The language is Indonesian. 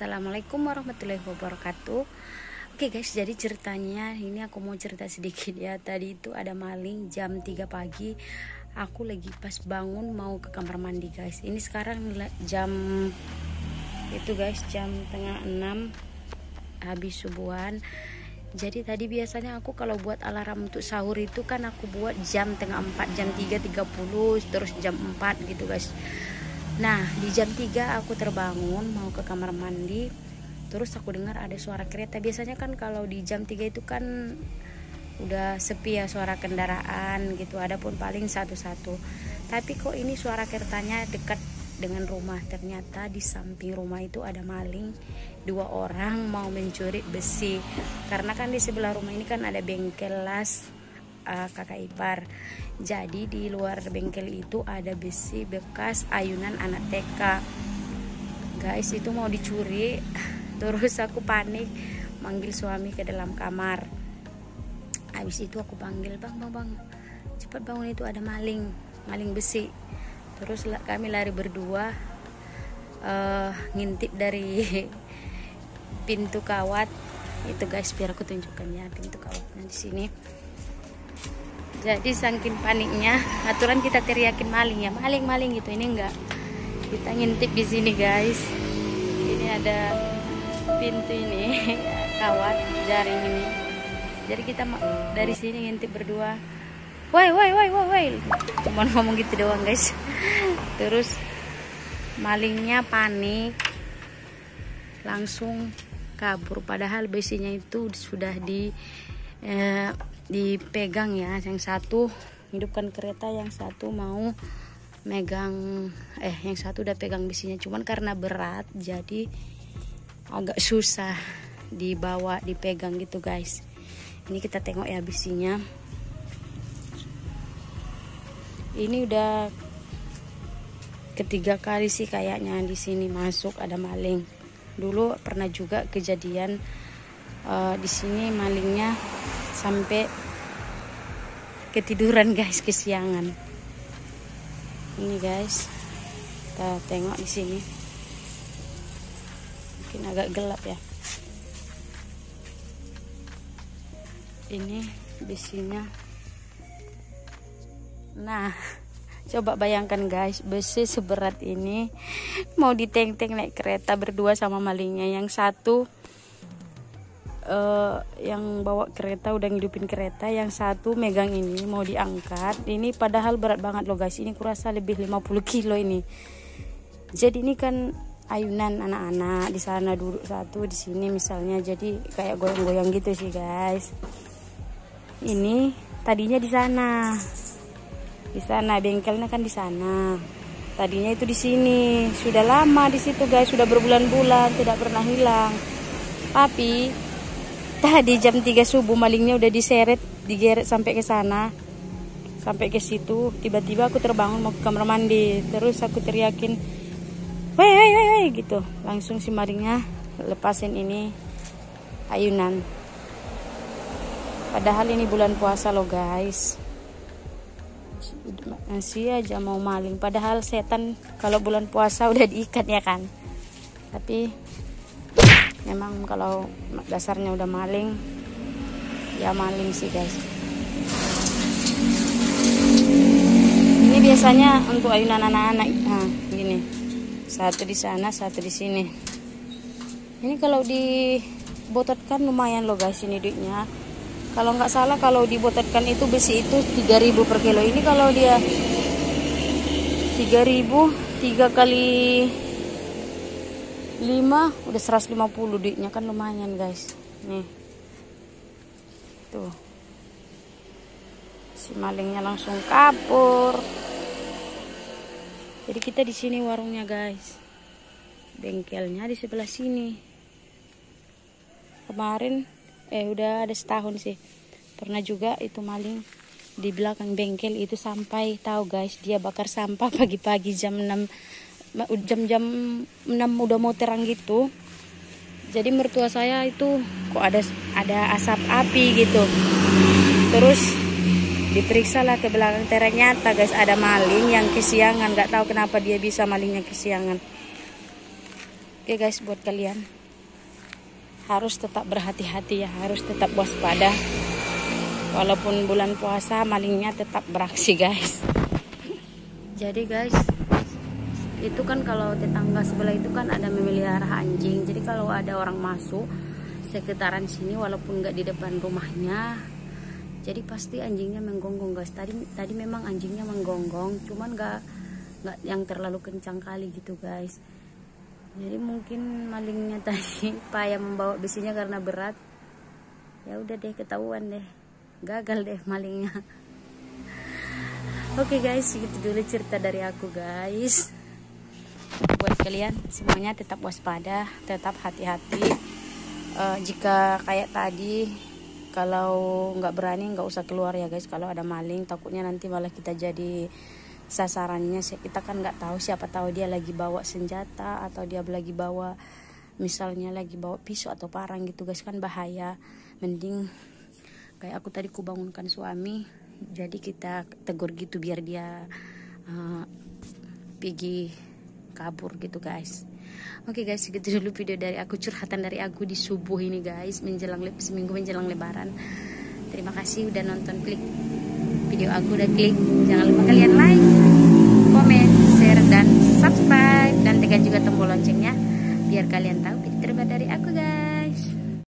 Assalamualaikum warahmatullahi wabarakatuh. Oke guys, jadi ceritanya ini aku mau cerita sedikit ya. Tadi itu ada maling jam 3 pagi. Aku lagi pas bangun mau ke kamar mandi guys. Ini sekarang jam itu guys, jam tengah 6 habis subuhan. Jadi tadi biasanya aku kalau buat alarm untuk sahur itu kan aku buat jam tengah 4, jam 3.30, terus jam 4 gitu guys. Nah di jam 3 aku terbangun mau ke kamar mandi. Terus aku dengar ada suara kereta. Biasanya kan kalau di jam 3 itu kan udah sepi ya suara kendaraan gitu, ada pun paling satu-satu. Tapi kok ini suara keretanya dekat dengan rumah. Ternyata di samping rumah itu ada maling, 2 orang mau mencuri besi. Karena kan di sebelah rumah ini kan ada bengkel las kakak ipar. Jadi di luar bengkel itu ada besi bekas ayunan anak TK guys, itu mau dicuri. Terus aku panik manggil suami ke dalam kamar. Habis itu aku panggil, bang cepat bangun, itu ada maling besi. Terus kami lari berdua, ngintip dari pintu kawat itu guys, biar aku tunjukkan ya pintu kawatnya di sini. Jadi saking paniknya, aturan kita teriakin maling ya, maling gitu. Ini enggak, kita ngintip di sini guys. Ini ada pintu ini kawat jaring ini. Jadi kita dari sini ngintip berdua. Woi, cuman ngomong gitu doang guys. Terus malingnya panik, langsung kabur. Padahal besinya itu sudah dipegang ya. Yang satu hidupkan kereta, yang satu mau megang, yang satu udah pegang besinya. Cuman karena berat jadi agak susah dibawa, dipegang gitu guys. Ini kita tengok ya besinya. Ini udah ketiga kali sih kayaknya di sini masuk ada maling. Dulu pernah juga kejadian di sini malingnya sampai ketiduran guys, kesiangan. Ini guys, kita tengok di sini. Mungkin agak gelap ya. Ini besinya. Nah, coba bayangkan guys, besi seberat ini mau diteng-teng naik kereta berdua sama malingnya. Yang satu yang bawa kereta udah ngidupin kereta, yang satu megang ini mau diangkat. Ini padahal berat banget loh guys, ini kurasa lebih 50 kilo ini. Jadi ini kan ayunan anak-anak, di sana duduk satu, di sini misalnya, jadi kayak goyang-goyang gitu sih guys. Ini tadinya di sana bengkelnya kan di sana. Tadinya itu di sini, sudah lama di situ guys, sudah berbulan-bulan tidak pernah hilang. Tapi tadi jam 3 subuh malingnya udah digeret sampai ke sana, sampai ke situ. Tiba-tiba aku terbangun mau ke kamar mandi, terus aku teriakin, woi gitu. Langsung si malingnya lepasin ini ayunan. Padahal ini bulan puasa loh guys, masih aja mau maling. Padahal setan kalau bulan puasa udah diikat ya kan. Tapi memang kalau dasarnya udah maling, ya maling sih guys. Ini biasanya untuk ayunan anak-anak. Nah gini, satu di sana, satu di sini. Ini kalau dibototkan lumayan loh guys ini duitnya. Kalau nggak salah kalau dibototkan itu besi itu 3.000 per kilo. Ini kalau dia 3.000 3 kali 5 udah 150 duitnya, kan lumayan guys. Nih tuh, si malingnya langsung kabur. Jadi kita di sini warungnya guys, bengkelnya di sebelah sini. Kemarin udah ada setahun sih, pernah juga itu maling di belakang bengkel itu. Sampai tahu guys, dia bakar sampah pagi-pagi jam 6 udah mau terang gitu. Jadi mertua saya itu kok ada asap api gitu. Terus diperiksa lah ke belakang, ternyata guys ada maling yang kesiangan. Nggak tahu kenapa dia bisa malingnya kesiangan. Oke guys, buat kalian harus tetap berhati-hati ya, harus tetap waspada. Walaupun bulan puasa, malingnya tetap beraksi guys. Jadi guys, itu kan kalau tetangga sebelah itu kan ada memelihara anjing. Jadi kalau ada orang masuk sekitaran sini, walaupun nggak di depan rumahnya, jadi pasti anjingnya menggonggong guys. Tadi memang anjingnya menggonggong, cuman nggak yang terlalu kencang kali gitu guys. Jadi mungkin malingnya tadi payah membawa besinya karena berat. Ya udah deh, ketahuan deh, gagal deh malingnya. Oke guys, gitu dulu cerita dari aku guys. Buat kalian semuanya tetap waspada, tetap hati-hati. Jika kayak tadi, kalau nggak berani nggak usah keluar ya guys. Kalau ada maling, takutnya nanti malah kita jadi sasarannya. Kita kan nggak tahu, siapa tahu dia lagi bawa senjata atau dia lagi bawa, misalnya lagi bawa pisau atau parang gitu guys, kan bahaya. Mending kayak aku tadi, ku bangunkan suami, jadi kita tegur gitu biar dia pergi kabur gitu guys. Oke guys, segitu dulu video dari aku, curhatan dari aku di subuh ini guys, seminggu menjelang lebaran. Terima kasih udah nonton, klik video aku, udah klik. Jangan lupa kalian like, komen, share, dan subscribe, dan tekan juga tombol loncengnya biar kalian tahu video terbaru dari aku guys.